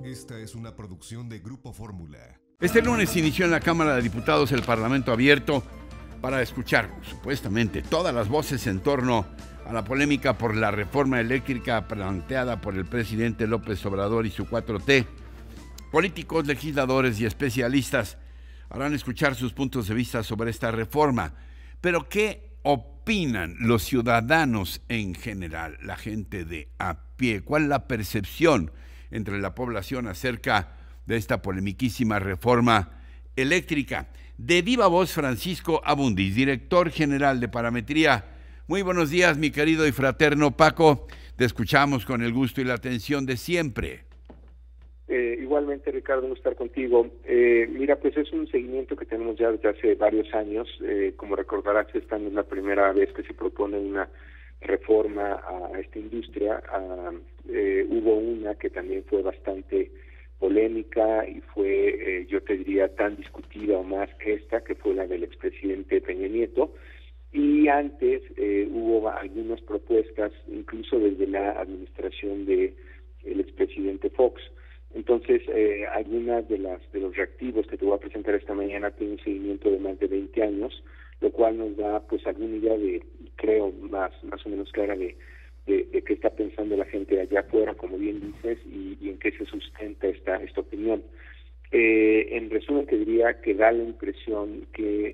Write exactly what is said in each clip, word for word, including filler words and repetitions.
Esta es una producción de Grupo Fórmula. Este lunes inició en la Cámara de Diputados el Parlamento abierto para escuchar, supuestamente, todas las voces en torno a la polémica por la reforma eléctrica planteada por el presidente López Obrador y su cuatro T. Políticos, legisladores y especialistas harán escuchar sus puntos de vista sobre esta reforma. Pero, ¿qué opinan los ciudadanos en general, la gente de a pie? ¿Cuál es la percepción entre la población acerca de esta polemiquísima reforma eléctrica? De viva voz, Francisco Abundis, director general de Parametría. Muy buenos días, mi querido y fraterno Paco. Te escuchamos con el gusto y la atención de siempre. Eh, igualmente, Ricardo, un gusto estar contigo. Eh, mira, pues es un seguimiento que tenemos ya desde hace varios años. Eh, como recordarás, esta no es la primera vez que se propone una reforma a esta industria. Ah, eh, hubo una que también fue bastante polémica y fue, eh, yo te diría, tan discutida o más que esta, que fue la del expresidente Peña Nieto. Y antes eh, hubo algunas propuestas, incluso desde la administración de el expresidente Fox. Entonces, eh, algunas de las de los reactivos que te voy a presentar esta mañana tienen un seguimiento de más de veinte años, lo cual nos da pues alguna idea de, creo, más más o menos clara de, de, de qué está pensando la gente allá afuera, como bien dices, y, y en qué se sustenta esta esta opinión. Eh, en resumen, te diría que da la impresión que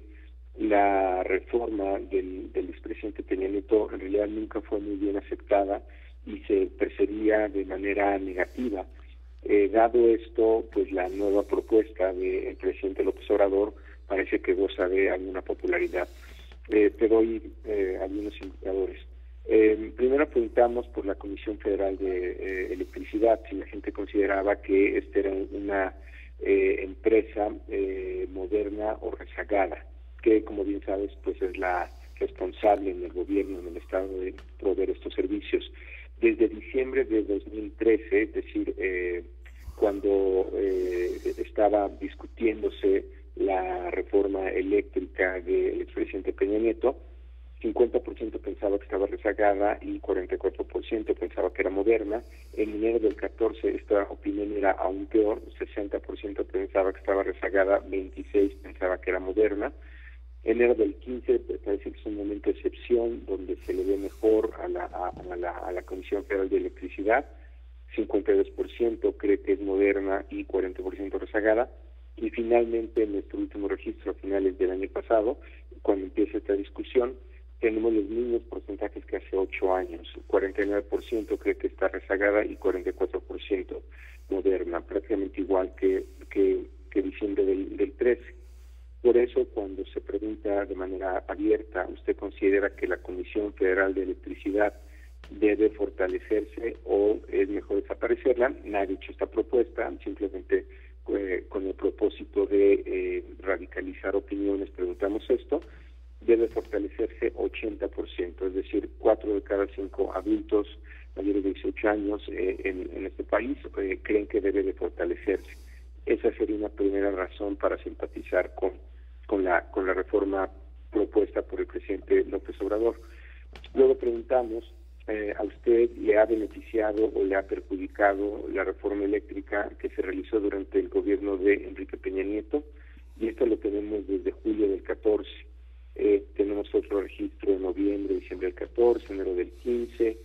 la reforma del, del expresidente Peña Nieto en realidad nunca fue muy bien aceptada y se percibía de manera negativa. Eh, dado esto, pues la nueva propuesta del presidente López Obrador parece que goza de alguna popularidad. Eh, te doy eh, algunos indicadores. Eh, primero preguntamos por la Comisión Federal de eh, Electricidad, si la gente consideraba que esta era una eh, empresa eh, moderna o rezagada, que, como bien sabes, pues es la responsable en el gobierno, en el Estado, de proveer estos servicios. Desde diciembre de dos mil trece, es decir, eh, cuando eh, estaba discutiéndose la reforma eléctrica del expresidente Peña Nieto, cincuenta por ciento pensaba que estaba rezagada y cuarenta y cuatro por ciento pensaba que era moderna. En enero del catorce esta opinión era aún peor, sesenta por ciento pensaba que estaba rezagada, veintiséis por ciento pensaba que era moderna. Enero del quince parece que es un momento de excepción donde se le ve mejor a la, a, a la, a la Comisión Federal de Electricidad, cincuenta y dos por ciento cree que es moderna y cuarenta por ciento rezagada. Y finalmente, en nuestro último registro a finales del año pasado, cuando empieza esta discusión, tenemos los mismos porcentajes que hace ocho años. cuarenta y nueve por ciento cree que está rezagada y cuarenta y cuatro por ciento moderna, prácticamente igual que, que, que diciembre del, del trece. Por eso, cuando se pregunta de manera abierta, ¿usted considera que la Comisión Federal de Electricidad debe fortalecerse o es mejor desaparecerla? Nadie ha hecho esta propuesta, simplemente eh, con el propósito de eh, radicalizar opiniones preguntamos esto. Debe fortalecerse ochenta por ciento, es decir, cuatro de cada cinco adultos mayores de dieciocho años eh, en, en este país eh, creen que debe de fortalecerse. Esa sería una primera razón para simpatizar con con la con la reforma propuesta por el presidente López Obrador. Luego preguntamos, eh, ¿a usted le ha beneficiado o le ha perjudicado la reforma eléctrica que se realizó durante el gobierno de Enrique Peña Nieto? Y esto lo tenemos desde julio del catorce. Eh, tenemos otro registro de noviembre, diciembre del catorce, enero del quince,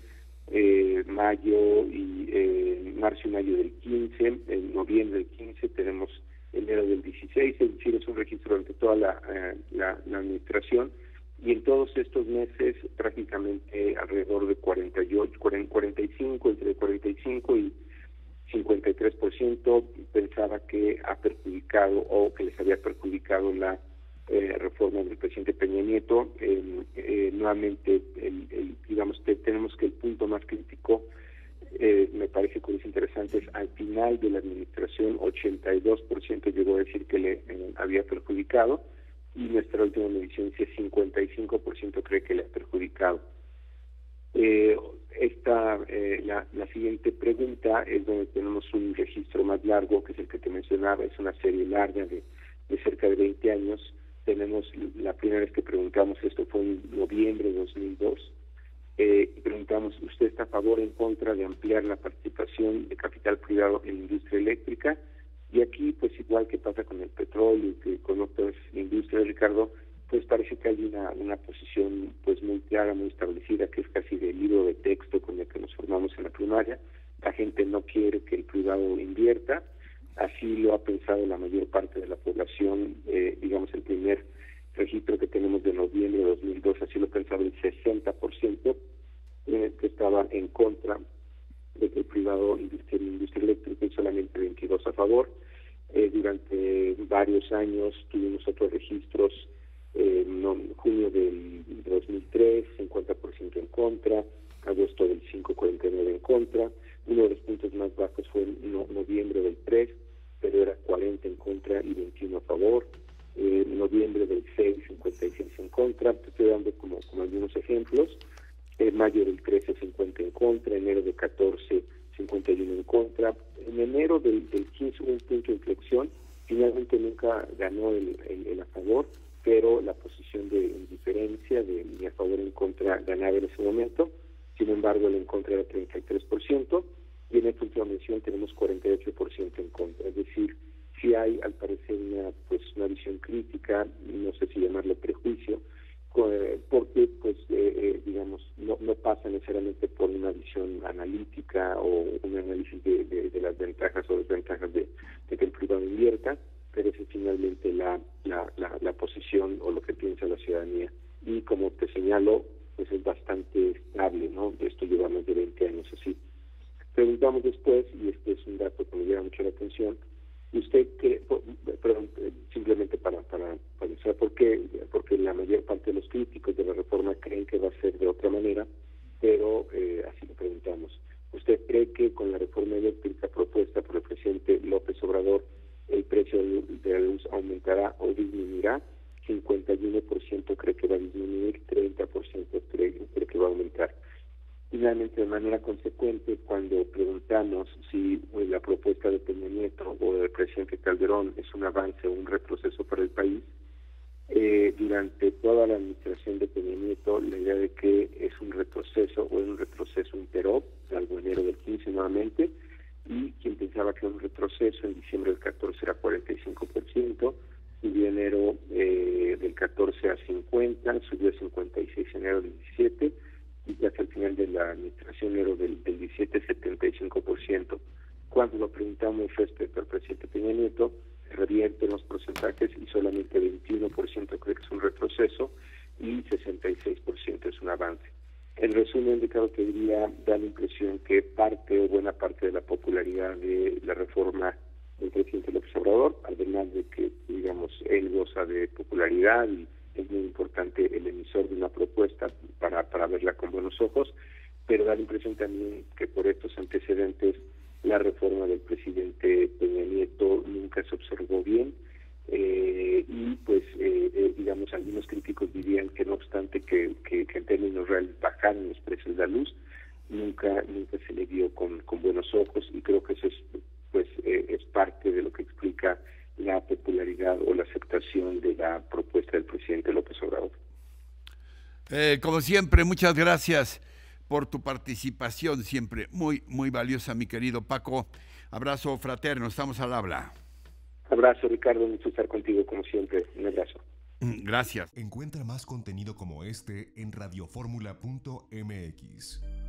eh, mayo y eh, marzo y mayo del quince, en noviembre del quince tenemos enero del dieciséis, es decir, es un registro durante toda la, eh, la, la administración, y en todos estos meses prácticamente alrededor de cuarenta y ocho, cuarenta y cinco, entre cuarenta y cinco y cincuenta y tres por ciento pensaba que ha perjudicado o que les había perjudicado la eh, reforma del presidente Peña Nieto. Eh, eh, nuevamente, el, el, digamos que tenemos que el punto más crítico, Eh, me parece que es interesante, es al final de la administración ochenta y dos por ciento llegó a decir que le eh, había perjudicado, y nuestra última medición dice cincuenta y cinco por ciento cree que le ha perjudicado. Eh, esta eh, la, la siguiente pregunta es donde tenemos un registro más largo, que es el que te mencionaba, es una serie larga de, de cerca de veinte años. Tenemos la primera vez que preguntamos esto fue en noviembre de dos mil dos. Eh, y preguntamos, ¿usted está a favor o en contra de ampliar la participación de capital privado en la industria eléctrica? Y aquí, pues igual que pasa con el petróleo y que con otras industrias, Ricardo, pues parece que hay una, una posición pues muy clara, muy establecida, que es casi del libro de texto con el que nos formamos en la primaria. La gente no quiere que el privado invierta, así lo ha pensado la mayor parte de la población. Eh, digamos, el primer registro que tenemos de noviembre de dos mil dos, así lo pensaba el sesenta por ciento, eh, que estaba en contra de que el privado invirtiera en industria eléctrica y solamente veintidós a favor. Eh, durante varios años tuvimos otros registros, eh, no, junio del dos mil tres, cincuenta por ciento en contra, agosto del cinco, cuarenta y nueve en contra. Uno de los puntos más bajos fue en no, noviembre del tres, pero era cuarenta en contra y veintiuno a favor. Eh, noviembre del seis, cincuenta y seis en contra. Te estoy dando como, como algunos ejemplos. Eh, mayo del trece, cincuenta en contra. Enero del catorce, cincuenta y uno en contra. En enero del, del quince hubo un punto de inflexión. Finalmente nunca ganó el, el, el a favor, pero la posición de indiferencia, de ni a favor ni en contra, ganaba en ese momento. Sin embargo, el en contra era treinta y tres por ciento, y en esta última mención tenemos cuarenta y ocho por ciento en contra. Es decir, sí hay, al parecer, una pues una visión crítica, no sé si llamarlo prejuicio, porque, pues, eh, eh, digamos, no, no pasa necesariamente por una visión analítica o un análisis de, de, de las ventajas o desventajas de, de que el privado invierta, pero esa es finalmente la, la, la, la posición o lo que piensa la ciudadanía. Y como te señalo, pues es bastante estable, ¿no? Esto lleva más de veinte años así. Preguntamos después, y este es un dato que me llama mucho la atención, ¿usted qué, perdón, simplemente para, para, para saber por qué? Porque la mayor parte de los críticos de la reforma creen que va a ser de otra manera, pero eh, así lo preguntamos. ¿Usted cree que con la reforma eléctrica propuesta por el presidente López Obrador el precio de la luz aumentará o disminuirá? cincuenta y uno por ciento cree que va a disminuir, treinta por ciento cree, cree que va a aumentar. Finalmente, de manera consecuente, cuando preguntamos si la propuesta de Peña Nieto o del presidente Calderón es un avance o un retroceso para el país, eh, durante toda la administración de Peña Nieto, la idea de que es un retroceso o es un retroceso imperó, salvo enero del quince nuevamente, y quien pensaba que era un retroceso en diciembre del catorce era cuarenta y cinco por ciento, subió enero eh, del catorce a cincuenta, subió a cincuenta y seis en enero del diecisiete, y hasta el final de la administración enero del, del diecisiete, setenta y cinco por ciento. Cuando lo preguntamos respecto al presidente Peña Nieto, se revierten los porcentajes y solamente veintiuno por ciento cree que es un retroceso y sesenta y seis por ciento es un avance. En resumen, Ricardo, te diría, da la impresión que parte o buena parte de la popularidad de la reforma del presidente López Obrador, además de que, digamos, él goza de popularidad y es muy importante el emisor de una propuesta para, para verla con buenos ojos, pero da la impresión también que por estos antecedentes la reforma del presidente Peña Nieto nunca se observó bien, eh, y pues eh, eh, digamos algunos críticos dirían que no obstante que, que, que en términos reales bajaron los precios de la luz, nunca nunca se le vio con, con buenos ojos, y creo que eso es pues eh, es parte de lo que explica la popularidad o la aceptación de la propuesta del presidente López Obrador. Eh, como siempre, muchas gracias por tu participación, siempre muy, muy valiosa, mi querido Paco. Abrazo fraterno, estamos al habla. Abrazo, Ricardo, mucho estar contigo como siempre. Un abrazo. Gracias. Encuentra más contenido como este en radioformula punto m x.